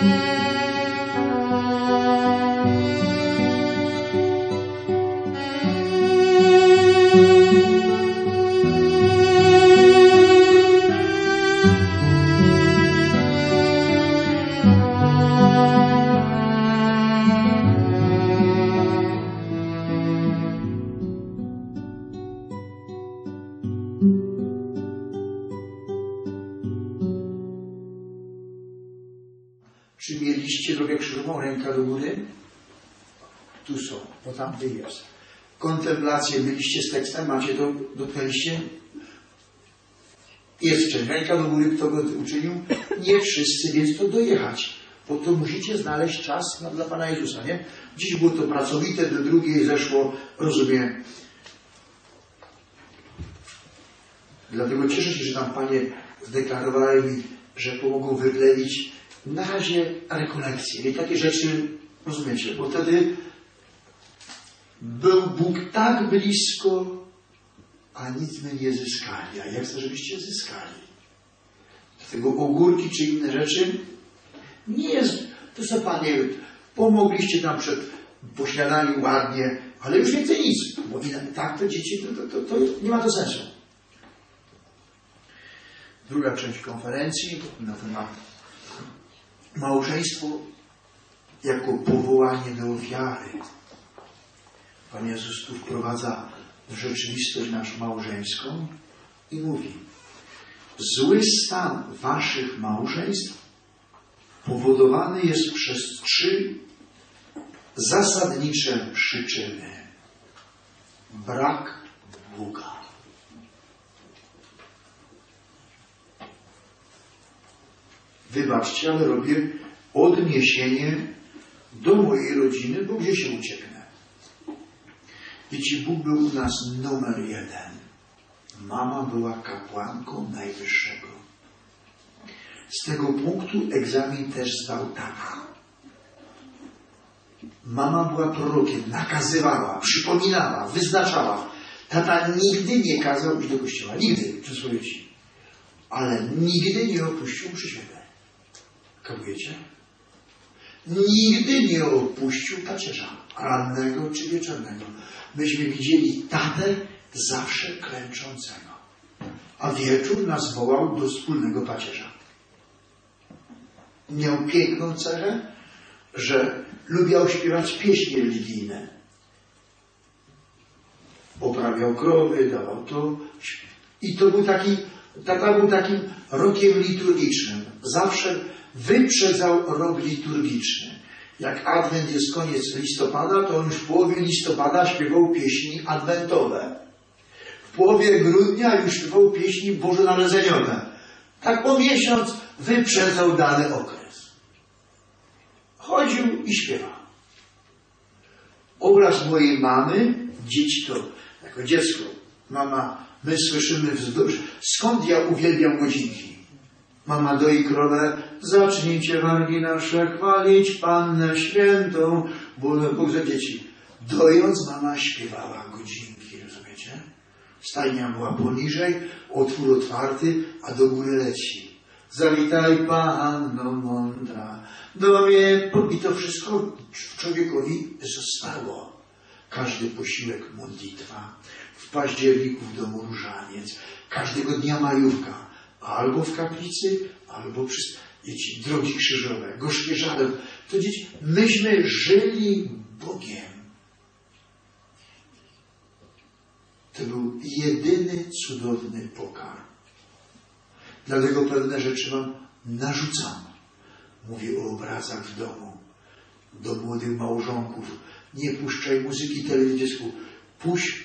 Czy mieliście drogę krzyżową, ręka do góry? Tu są, bo tamty jest. Kontemplację byliście z tekstem, macie to, dotknęliście? Jest część, ręka do góry, kto go uczynił? Nie wszyscy, więc to dojechać. Bo to musicie znaleźć czas dla Pana Jezusa, nie? Dziś było to pracowite, do drugiej zeszło, rozumiem. Dlatego cieszę się, że tam Panie zdeklarowały mi, że pomogą wyplenić na razie rekolekcje. I takie rzeczy, rozumiecie, bo wtedy był Bóg tak blisko, a nic my nie zyskali. A ja chcę, żebyście zyskali. Dlatego ogórki czy inne rzeczy nie jest, to co Panie, pomogliście nam przed pośniadaniu ładnie, ale już więcej nic. Bo tak to dzieci, to nie ma to sensu. Druga część konferencji na temat małżeństwo jako powołanie do ofiary. Pan Jezus tu wprowadza w rzeczywistość naszą małżeńską i mówi: zły stan waszych małżeństw powodowany jest przez 3 zasadnicze przyczyny. Brak Boga. Wybaczcie, ale robię odniesienie do mojej rodziny, bo gdzie się ucieknę? Wiecie, Bóg był u nas numer 1. Mama była kapłanką Najwyższego. Z tego punktu egzamin też zdał tata. Mama była prorokiem, nakazywała, przypominała, wyznaczała. Tata nigdy nie kazał iść do kościoła. Nigdy, przy swojej dzieci. Ale nigdy nie opuścił mszy świętej. Kapujecie? Nigdy nie opuścił pacierza, rannego czy wieczornego. Myśmy widzieli tatę zawsze klęczącego. A wieczór nas wołał do wspólnego pacierza. Miał piękną cechę, że lubiał śpiewać pieśni religijne. Oprawiał krowy, dawał to. I to był taki, tata był takim rokiem liturgicznym. Zawsze wyprzedzał rok liturgiczny. Jak adwent jest koniec listopada, to on już w połowie listopada śpiewał pieśni adwentowe. W połowie grudnia już śpiewał pieśni bożonarodzeniowe. Tak po miesiąc wyprzedzał dany okres. Chodził i śpiewał. Obraz mojej mamy, dzieci to jako dziecko, mama, my słyszymy wzdłuż, skąd ja uwielbiam godzinki. Mama doi krowę, zacznijcie wargi nasze chwalić Pannę Świętą, bo Bóg za dzieci. Dojąc, mama śpiewała godzinki, rozumiecie? Stajnia była poniżej, otwór otwarty, a do góry leci. Zawitaj Panno mądra, do mnie. I to wszystko człowiekowi zostało. Każdy posiłek modlitwa. W październiku w domu różaniec. Każdego dnia majówka. Albo w kaplicy, albo przy dzieci, drogi krzyżowe, gorzkie żale. To dzieci, myśmy żyli Bogiem. To był jedyny cudowny pokarm. Dlatego pewne rzeczy wam narzucam. Mówię o obrazach w domu. Do młodych małżonków. Nie puszczaj muzyki telewizyjskiej. Puść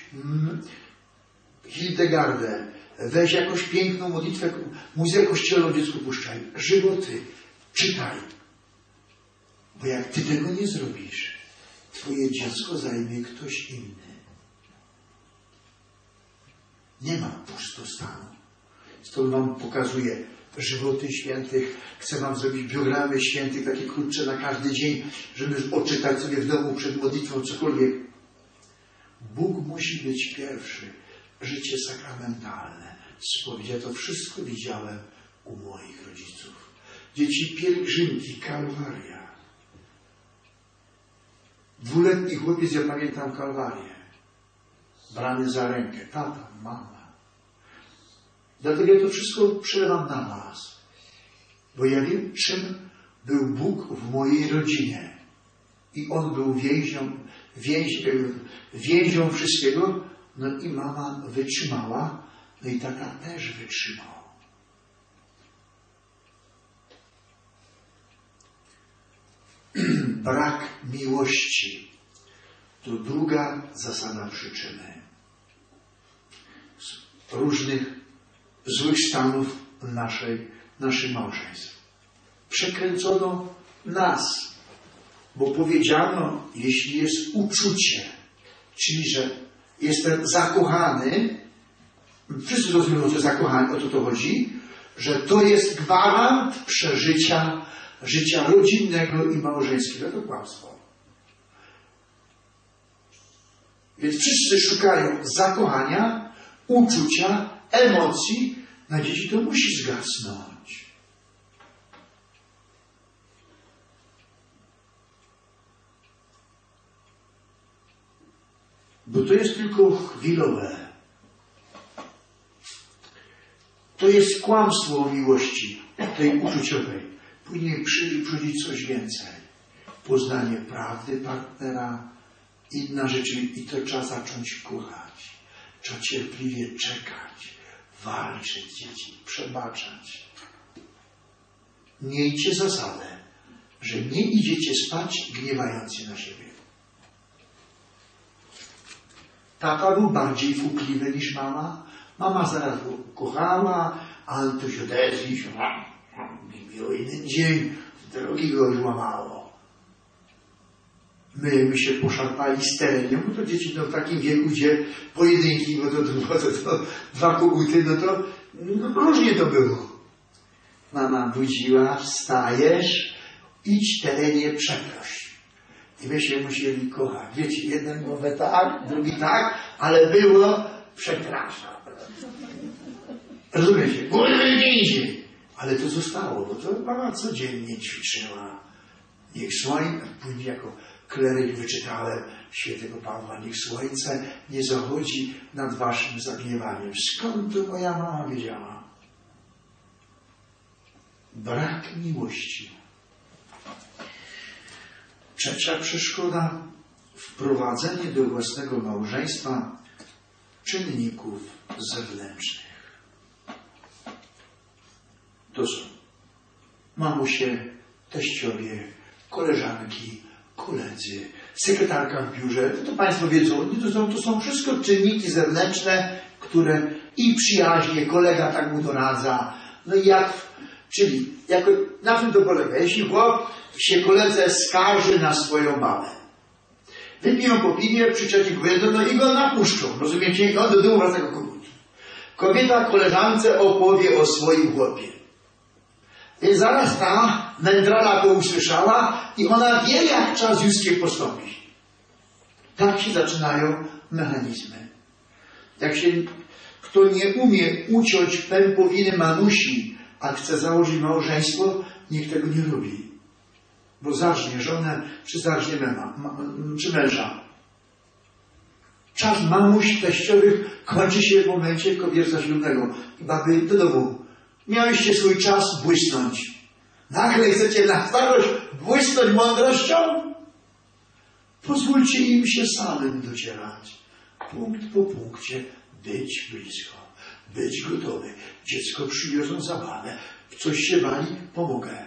Hildegardę. Weź jakąś piękną modlitwę, muzykę kościelną dziecku puszczaj. Żywoty. Czytaj. Bo jak ty tego nie zrobisz, twoje dziecko zajmie ktoś inny. Nie ma pustostanu. Stąd wam pokazuję żywoty świętych. Chcę wam zrobić biogramy świętych, takie krótsze na każdy dzień, żeby odczytać sobie w domu przed modlitwą cokolwiek. Bóg musi być pierwszy. Życie sakramentalne. Spowiedź. Ja to wszystko widziałem u moich rodziców. Dzieci pielgrzymki, Kalwaria. 2-letni chłopiec, ja pamiętam Kalwarię. Brany za rękę. Tata, mama. Dlatego ja to wszystko przelewam na was. Bo ja wiem, czym był Bóg w mojej rodzinie. I On był więzią wszystkiego. No i mama wytrzymała. No i tata też wytrzymał. Brak miłości to druga zasada przyczyny różnych złych stanów naszych małżeństw. Przekręcono nas, bo powiedziano, jeśli jest uczucie, czyli że jestem zakochany, wszyscy rozumieją, że zakochany, o to chodzi, że to jest gwarant przeżycia życia rodzinnego i małżeńskiego. To kłamstwo. Więc wszyscy szukają zakochania, uczucia, emocji. Na dzieci to musi zgasnąć. Bo to jest tylko chwilowe. To jest kłamstwo o miłości, tej uczuciowej. Później przychodzi coś więcej. Poznanie prawdy partnera, inna rzecz, i to trzeba zacząć kochać. Trzeba cierpliwie czekać, walczyć, dzieci, przebaczać. Miejcie zasadę, że nie idziecie spać gniewając się na siebie. Tata był bardziej fukliwy niż mama. Mama zaraz go kochała, ale to się odezwij się. Miło jeden dzień, drogi go już łamało. My się poszarpali z tereniem, bo to dzieci w takim wieku, gdzie pojedynki, bo to 2 koguty, no różnie to było. Mama budziła, wstajesz, idź terenie, przeproś. I my się musieli kochać. Wiecie, jeden mówię tak, drugi tak, ale było, przepraszam. Rozumiecie? Nie idzie. Ale to zostało, bo to mama codziennie ćwiczyła. Niech słońce, później jako kleryk wyczytałem świętego Pawła, niech słońce nie zachodzi nad waszym zagniewaniem. Skąd to moja mama wiedziała? Brak miłości. Trzecia przeszkoda. Wprowadzenie do własnego małżeństwa czynników zewnętrznych. To są mamusie, teściowie, koleżanki, koledzy, sekretarka w biurze. To Państwo wiedzą, to są wszystko czynniki zewnętrzne, które i przyjaźnie, kolega tak mu doradza. No i czyli na czym to polega? Jeśli chłop się koledze skarży na swoją mamę, wypiją po piwie, przyczepi go no i go napuszczą, rozumiecie? I on do domu wraca do koguta. Kobieta koleżance opowie o swoim chłopie. I zaraz ta mędrala to usłyszała i ona wie, jak trzeba z Józkiem postąpić. Tak się zaczynają mechanizmy. Jak się kto nie umie uciąć pępowiny mamusi, a chce założyć małżeństwo, niech tego nie robi. Bo zarżnie żonę, czy zarżnie czy męża. Czas mamuś teściowych kończy się w momencie kobierca ślubnego. I baby do domu. Miałyście swój czas błysnąć. Nagle chcecie na starość błysnąć mądrością? Pozwólcie im się samym docierać. Punkt po punkcie. Być blisko. Być gotowy. Dziecko przywiozą zabawę. W coś się wali, pomogę.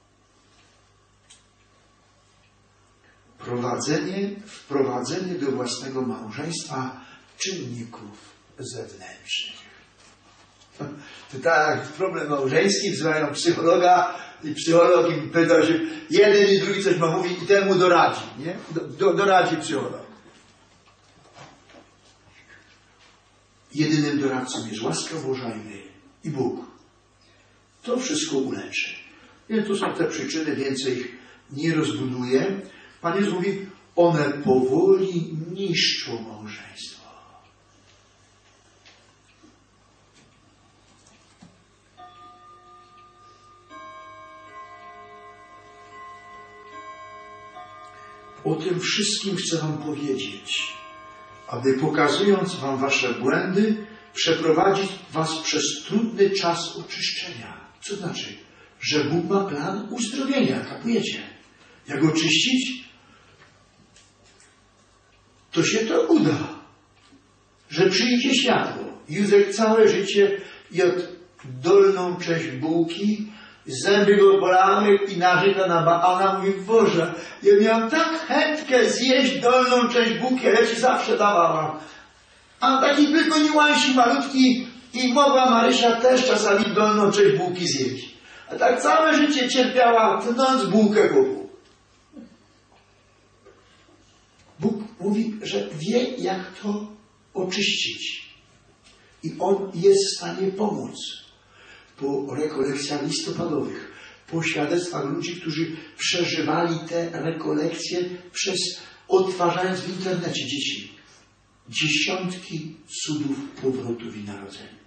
Wprowadzenie do własnego małżeństwa czynników zewnętrznych. To tak, problem małżeński, wzywają psychologa i psycholog im pyta się, jeden i drugi coś ma mówić i temu doradzi, nie? Doradzi psycholog. Jedynym doradcą jest łaska Boża i my, i Bóg. To wszystko uleczy. Więc to są te przyczyny, więcej ich nie rozbuduję. Pan Jezus mówi, one powoli niszczą małżeństwo. O tym wszystkim chcę wam powiedzieć, aby pokazując wam wasze błędy, przeprowadzić was przez trudny czas oczyszczenia. Co znaczy? Że Bóg ma plan uzdrowienia, kapujecie? Jak oczyścić? To się to uda, że przyjdzie światło. Józef całe życie jadł dolną część bułki, zęby go bolały i narzeka na Baala. Mówi: Boże, ja miałam tak chętkę zjeść dolną część bułki, ale ci zawsze dawałam. A taki tylko niuansik malutki i mogła Marysia też czasami dolną część bułki zjeść. A tak całe życie cierpiała, tnąc bułkę Bogu. Bóg mówi, że wie, jak to oczyścić. I On jest w stanie pomóc. Po rekolekcjach listopadowych, po świadectwach ludzi, którzy przeżywali te rekolekcje odtwarzając w internecie dzieci. Dziesiątki cudów powrotów i narodzeń.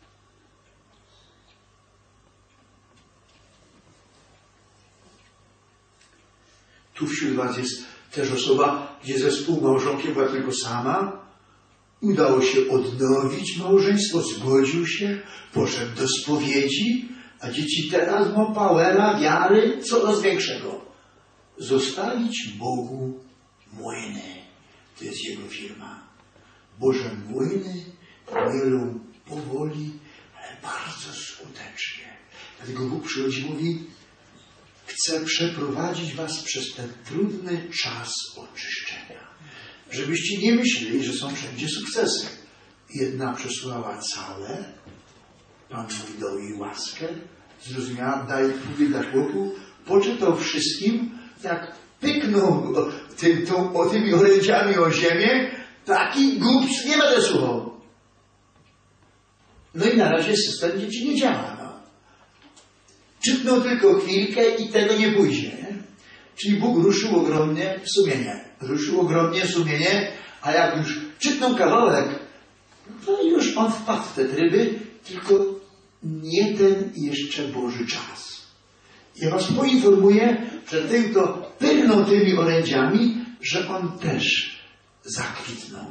Tu wśród was jest też osoba, gdzie ze współmałżonkiem była tylko sama. Udało się odnowić małżeństwo, zgodził się, poszedł do spowiedzi, a dzieci teraz ma powera, wiary, coraz większego. Zostawić Bogu młyny. To jest jego firma. Boże młyny mielą powoli, ale bardzo skutecznie. Dlatego Bóg przychodzi i mówi: chcę przeprowadzić was przez ten trudny czas oczyszczenia. Żebyście nie myśleli, że są wszędzie sukcesy. Jedna przesłała całe, Pan mówi: dał jej łaskę, zrozumiała, daje dla chłopu, poczytał wszystkim, jak pyknął tymi orędziami o ziemię, taki głups nie będę słuchał. No i na razie system dzieci nie działa. No. Czytnął tylko chwilkę i tego nie pójdzie. Nie? Czyli Bóg ruszył ogromnie sumienie. Ruszył ogromnie sumienie, a jak już czytnął kawałek, to już on wpadł w te tryby, tylko nie ten jeszcze Boży czas. Ja was poinformuję, że tym, kto pyrnął tymi orędziami, że on też zakwitnął.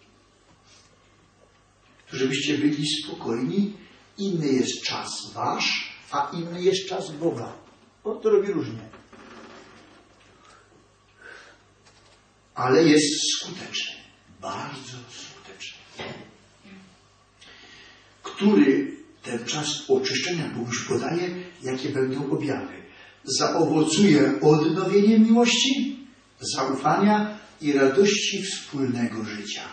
Żebyście byli spokojni, inny jest czas wasz, a inny jest czas Boga. On to robi różnie. Ale jest skuteczny. Bardzo skuteczny. Który ten czas oczyszczenia Bóg już podaje, jakie będą objawy. Zaowocuje odnowieniem miłości, zaufania i radości wspólnego życia.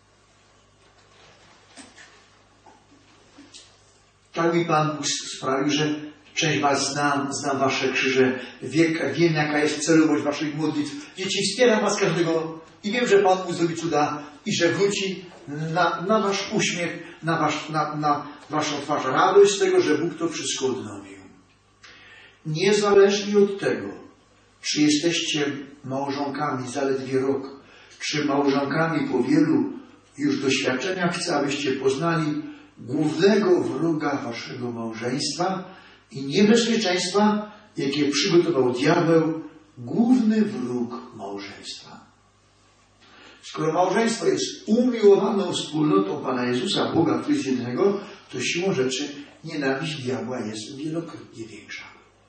Tak mi Pan Bóg sprawił, że część was znam wasze krzyże, wiem jaka jest celowość waszych modlitw. Dzieci, wspieram was każdego i wiem, że Pan Bóg zrobi cuda i że wróci na wasz uśmiech, na waszą twarz radość z tego, że Bóg to wszystko odnowił. Niezależnie od tego, czy jesteście małżonkami zaledwie rok, czy małżonkami po wielu już doświadczeniach, chcę, abyście poznali głównego wroga waszego małżeństwa i niebezpieczeństwa, jakie przygotował diabeł, główny wróg małżeństwa. Skoro małżeństwo jest umiłowaną wspólnotą Pana Jezusa, Boga, który jest jednego, to siłą rzeczy nienawiść diabła jest wielokrotnie większa.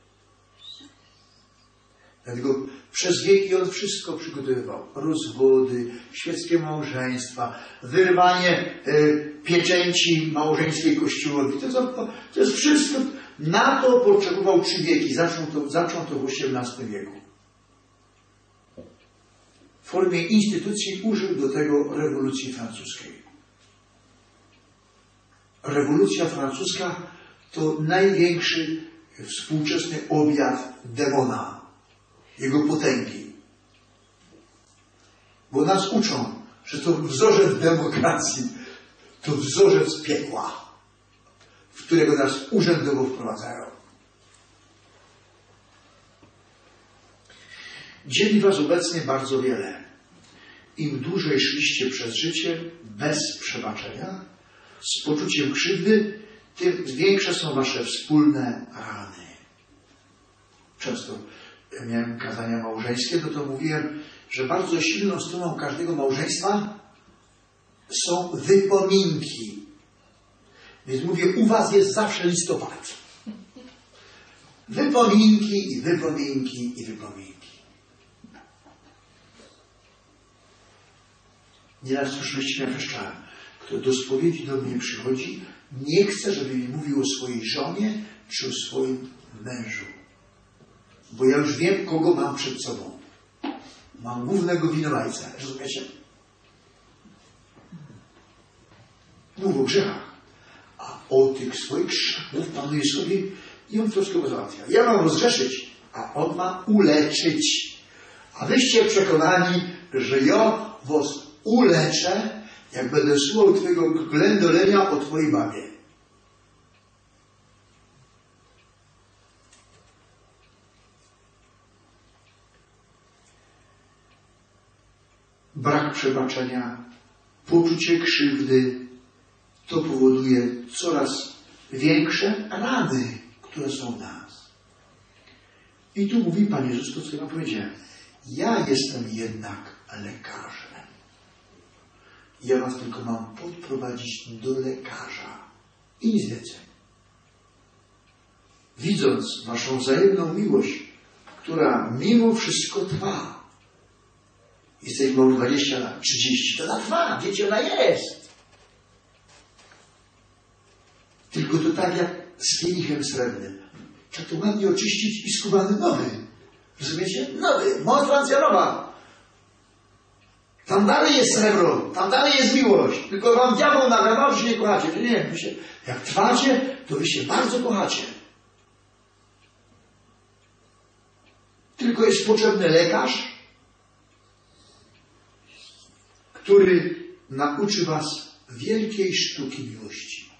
Dlatego przez wieki on wszystko przygotowywał. Rozwody, świeckie małżeństwa, wyrwanie pieczęci małżeńskiej Kościołowi. To jest wszystko. Na to potrzebował 3 wieki. Zaczął to w XVIII wieku. W formie instytucji użył do tego rewolucji francuskiej. Rewolucja francuska to największy współczesny objaw demona, jego potęgi. Bo nas uczą, że to wzorzec demokracji, to wzorzec piekła, w którego nas urzędowo wprowadzają. Dzieli was obecnie bardzo wiele. Im dłużej szliście przez życie bez przebaczenia, z poczuciem krzywdy, tym większe są wasze wspólne rany. Często miałem kazania małżeńskie, to mówiłem, że bardzo silną stroną każdego małżeństwa są wypominki. Więc mówię, u was jest zawsze listopad. Wypominki i wypominki i wypominki. Nieraz słyszeliście mnie wrzeszczałem, kto do spowiedzi do mnie przychodzi, nie chce, żeby mi mówił o swojej żonie czy o swoim mężu. Bo ja już wiem, kogo mam przed sobą. Mam głównego winowajcę. Rozumiecie? Mów o grzechach. A o tych swoich grzechach panuje sobie i on troszkę go załatwia. Ja mam rozgrzeszyć, a on ma uleczyć. A wyście przekonani, że ja was uleczę, jak będę słuchał twojego ględolenia o twojej babie. Brak przebaczenia, poczucie krzywdy, to powoduje coraz większe rany, które są w nas. I tu mówi Pan Jezus to, co ja powiedziałem. Ja jestem jednak lekarzem. Ja was tylko mam podprowadzić do lekarza. I nic więcej. Widząc waszą wzajemną miłość, która mimo wszystko trwa. Jesteśmy już 20 lat, 30, to ona trwa, wiecie, ona jest. Tylko to tak jak z kielichem srebrnym. Trzeba to ładnie oczyścić i skubany nowy. Rozumiecie? Nowy, moc francjanowa. Tam dalej jest srebro, tam dalej jest miłość. Tylko wam diabeł nagawał, że się nie kochacie. Nie, jak trwacie, to wy się bardzo kochacie. Tylko jest potrzebny lekarz, który nauczy was wielkiej sztuki miłości.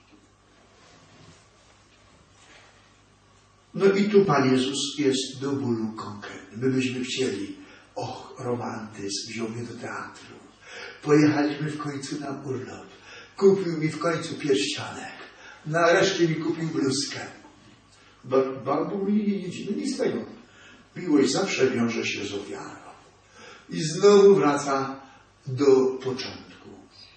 No i tu Pan Jezus jest do bólu konkretny. My byśmy chcieli, romantyzm, wziął mnie do teatru. Pojechaliśmy w końcu na urlop. Kupił mi w końcu pierścionek. Nareszcie mi kupił bluzkę. Bo mi nic z tego. Miłość zawsze wiąże się z ofiarą. I znowu wraca do początku.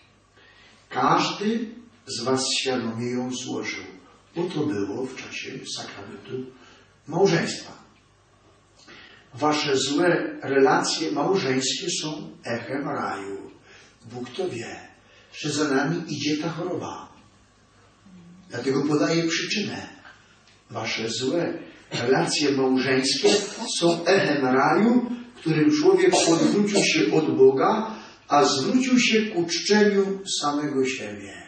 Każdy z was świadomie ją złożył, bo to było w czasie sakramentu małżeństwa. Wasze złe relacje małżeńskie są echem raju. Bóg to wie, że za nami idzie ta choroba. Dlatego podaję przyczynę. Wasze złe relacje małżeńskie są echem raju, w którym człowiek odwrócił się od Boga, a zwrócił się ku czczeniu samego siebie.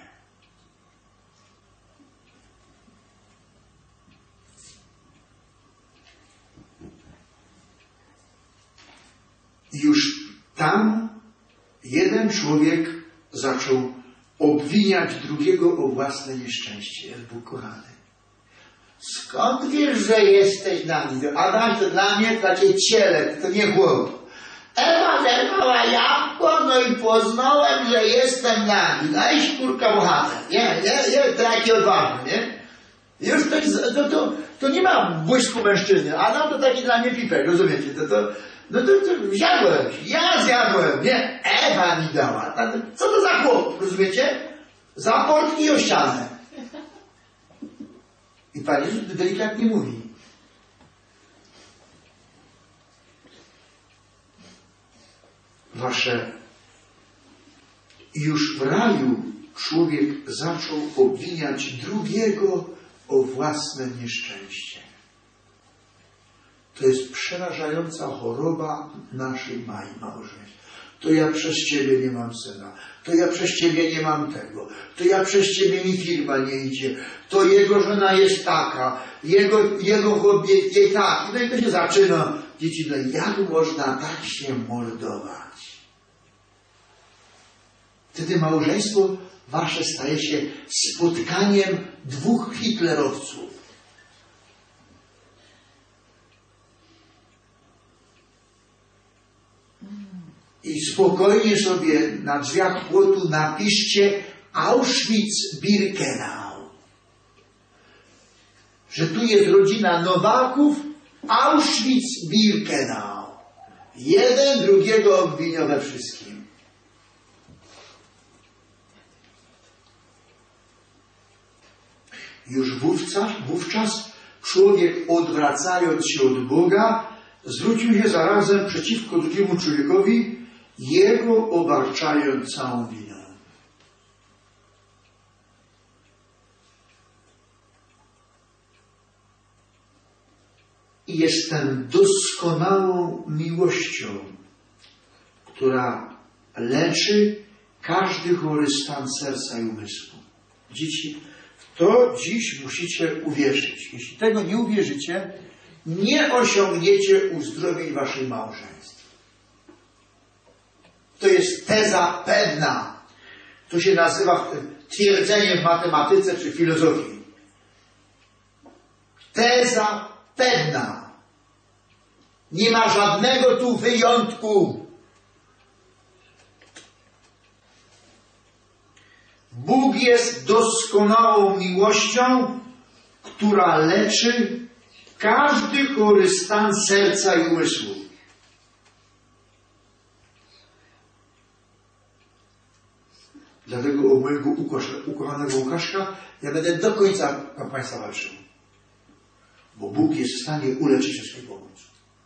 Już tam jeden człowiek zaczął obwiniać drugiego o własne nieszczęście. Jest Bóg kochany. Skąd wiesz, że jesteś nagi? Adam to dla mnie takie ciele, to nie chłop. Ewa zerwała jabłko, no i poznałem, że jestem nagi. No i kurka bohater. Nie, taki odważny, nie? Już to nie ma błysku mężczyzny. Adam to taki dla mnie pipek, rozumiecie? No to zjadłem, ja zjadłem, nie? Ewa mi dała. Co to za chłop, rozumiecie? Za portki i o ścianę. I Pan Jezus delikatnie mówi. Już w raju człowiek zaczął obwiniać drugiego o własne nieszczęście. To jest przerażająca choroba naszych małżeństw. To ja przez Ciebie nie mam syna. To ja przez Ciebie nie mam tego. To ja przez Ciebie mi firma nie idzie. To jego żona jest taka. Jego hobby jest taki. No i to się zaczyna. Dzieci, no jak można tak się mordować? Wtedy małżeństwo wasze staje się spotkaniem dwóch hitlerowców. I spokojnie sobie na drzwiach płotu napiszcie Auschwitz-Birkenau. Że tu jest rodzina Nowaków, Auschwitz-Birkenau. Jeden drugiego obwiniał we wszystkim. Już wówczas człowiek, odwracając się od Boga, zwrócił się zarazem przeciwko drugiemu człowiekowi, jego obarczając całą winą. I jestem doskonałą miłością, która leczy każdy chory stan serca i umysłu. Dzieci, w to dziś musicie uwierzyć. Jeśli tego nie uwierzycie, nie osiągniecie uzdrowień waszych małżeństw. To jest teza pewna. To się nazywa twierdzeniem w matematyce czy filozofii. Teza pewna. Nie ma żadnego tu wyjątku. Bóg jest doskonałą miłością, która leczy każdy chory stan serca i umysłu. Dlatego o mojego ukochanego Łukaszka ja będę do końca na Państwa walczył. Bo Bóg jest w stanie uleczyć wszystkie pomóc.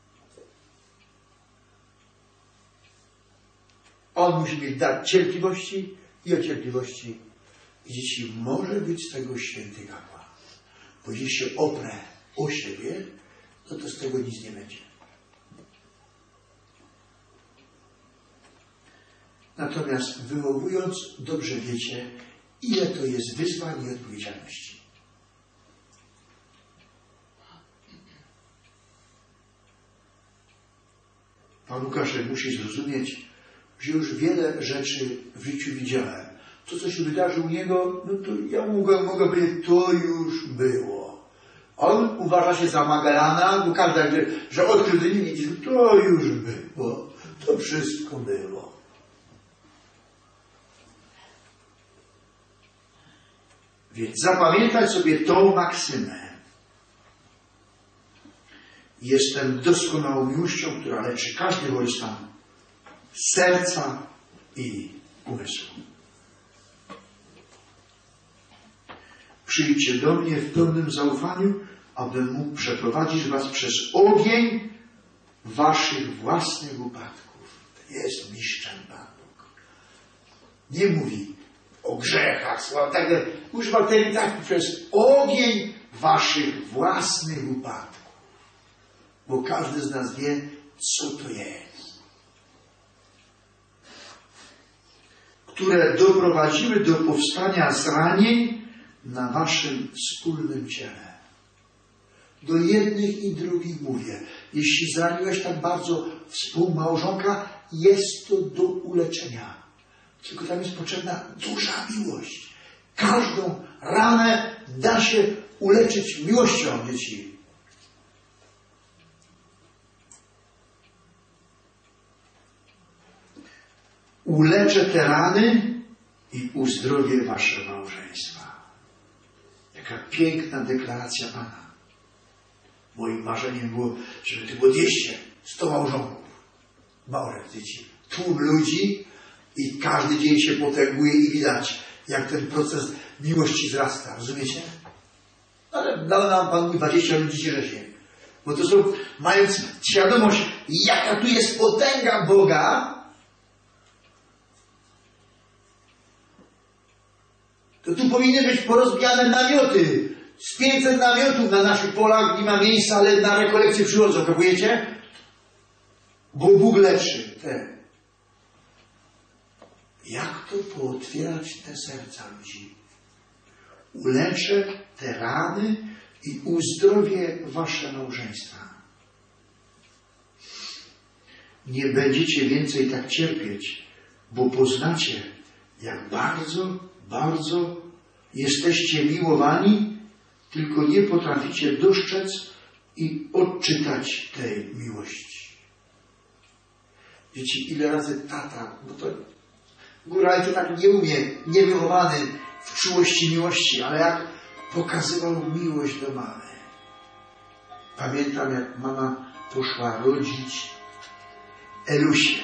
On musi mieć dar cierpliwości i o cierpliwości. I dzieci, może być z tego święty kapłan. Bo jeśli się oprę o siebie, to z tego nic nie będzie. Natomiast wychowując, dobrze wiecie, ile to jest wyzwań i odpowiedzialności. Pan Łukaszek musi zrozumieć, że już wiele rzeczy w życiu widziałem. To, co się wydarzy u niego, no to ja mogę powiedzieć, to już było. On uważa się za Magellana, bo każdy, że odkrył do niej, to już było. To wszystko było. Więc zapamiętać sobie tą maksymę. Jestem doskonałą miłością, która leczy każdy chory stan serca i umysłu. Przyjdźcie do mnie w pełnym zaufaniu, abym mógł przeprowadzić was przez ogień waszych własnych upadków. Jest mistrzem Pan Bóg. Nie mówi o grzechach, słowa, tak, używa tej tak przez ogień waszych własnych upadków. Bo każdy z nas wie, co to jest. Które doprowadziły do powstania zranień na waszym wspólnym ciele. Do jednych i drugich mówię. Jeśli zraniłeś tak bardzo współmałżonka, jest to do uleczenia. Tylko tam jest potrzebna duża miłość. Każdą ranę da się uleczyć miłością, dzieci. Uleczę te rany i uzdrowię wasze małżeństwa. Jaka piękna deklaracja Pana. Moim marzeniem było, żeby to było 200, 100 małżonków. Małżeństw, dzieci. Tłum ludzi i każdy dzień się potęguje i widać, jak ten proces miłości wzrasta. Rozumiecie? Ale dał nam Pan mówi 20 ludzi cieszy się. Bo to są, mając świadomość, jaka tu jest potęga Boga, to tu powinny być porozbijane namioty. Z 500 namiotów na naszych polach nie ma miejsca, ale na rekolekcje przychodzą, kapujecie? Bo Bóg leczy te. Jak to pootwierać te serca ludzi? Uleczę te rany i uzdrowię wasze małżeństwa. Nie będziecie więcej tak cierpieć, bo poznacie, jak bardzo, bardzo jesteście miłowani, tylko nie potraficie dostrzec i odczytać tej miłości. Wiecie, ile razy tata, bo to góralcie tak nie umie, niewychowany w czułości miłości, ale jak pokazywał miłość do mamy. Pamiętam, jak mama poszła rodzić Elusie.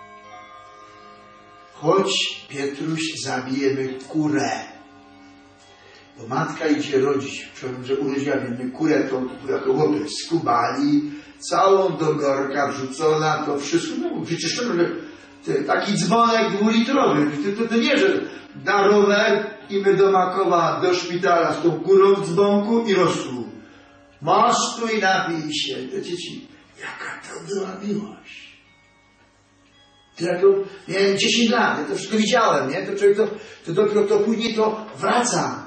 Chodź, Pietruś, zabijemy kurę. Bo matka idzie rodzić, przepraszam, że urodziła mnie kurę, to jako chłopy skubali, całą do garka wrzucona, to wszystko, no wyczyszczono, że taki dzwonek 2-litrowy, to nie, że na rower i my do Makowa, do szpitala z tą kurą w dzwonku i rosół. Mostu i napij się. Do dzieci, jaka to była miłość. Miałem 10 lat, ja to wszystko widziałem, nie? To człowiek to dopiero to później to wraca.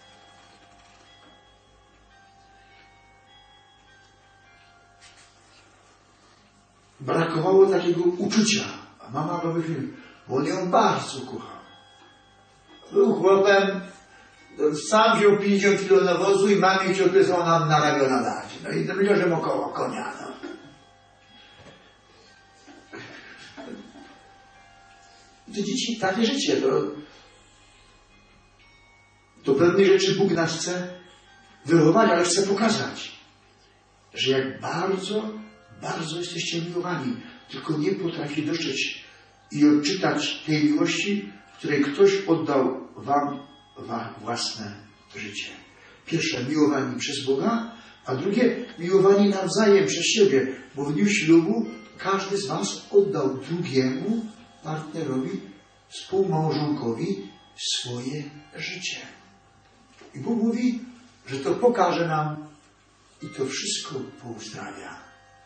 Brakowało takiego uczucia. A mama powiedziała, bo on ją bardzo kochał. Był chłopem, sam wziął 50 kilo nawozu i mamie ciotysał nam na ramiona dać. No i myślał, że mu koło konia. No. To dzieci, takie życie, to pewne rzeczy Bóg nas chce wychować, ale chce pokazać, że jak bardzo, bardzo jesteście miłowani, tylko nie potrafi dostrzec i odczytać tej miłości, której ktoś oddał wam własne życie. Pierwsze, miłowani przez Boga, a drugie, miłowani nawzajem przez siebie, bo w dniu ślubu każdy z was oddał drugiemu partnerowi, współmałżonkowi swoje życie. I Bóg mówi, że to pokaże nam i to wszystko pouzdrawia.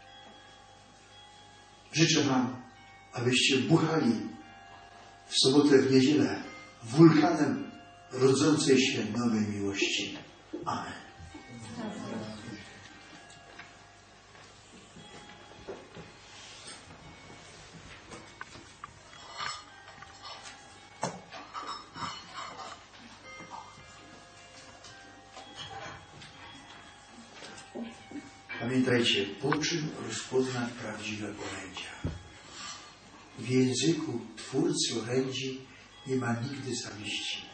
Życzę wam, abyście buchali w sobotę, w niedzielę wulkanem rodzącej się nowej miłości. Amen. Pamiętajcie, po czym rozpoznać prawdziwe orędzia. W języku Twórcy orędzi nie ma nigdy zawiści.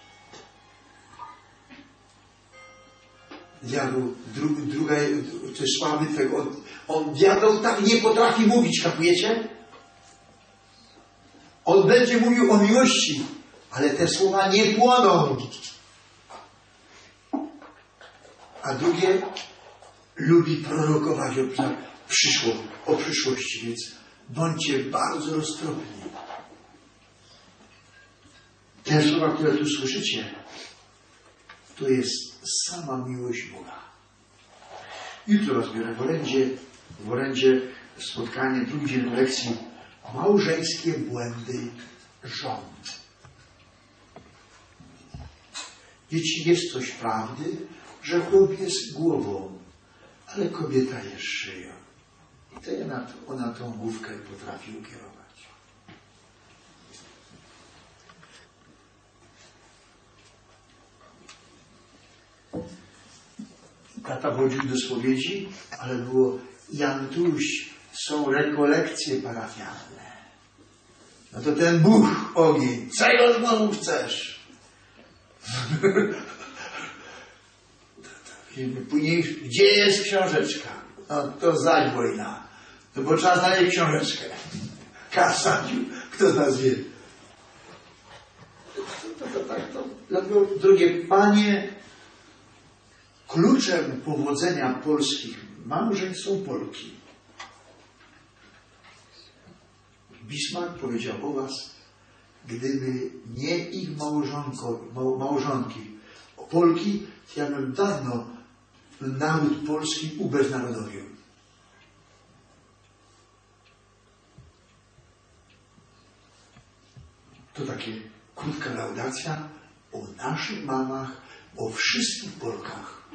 Diabeł, to jest sławny tego, diabeł tak nie potrafi mówić, kapujecie? On będzie mówił o miłości, ale te słowa nie płoną. A drugie, lubi prorokować o przyszłości, więc bądźcie bardzo roztropni. Te słowa, które tu słyszycie, to jest sama miłość Boga. Jutro rozbiorę w orędzie spotkanie, drugi dzień lekcji, małżeńskie błędy żon. Dzieci, jest coś prawdy, że chłop jest głową, ale kobieta jest szyją. I to ona tą główkę potrafi ukierować. Tata chodził do spowiedzi, ale było Jantuś, są rekolekcje parafialne. No to ten Bóg, ogień, czego znowu chcesz? Później, gdzie jest książeczka? No to zaś wojna. No bo trzeba znaleźć książeczkę. Kasadził, kto z nas wie. Dlatego, drogie panie, kluczem powodzenia polskich małżeń są Polki. Bismarck powiedział o was, gdyby nie ich małżonki, Polki, to ja bym dawno naród polski ubeznarodowił. To takie krótka laudacja o naszych mamach, o wszystkich Polkach.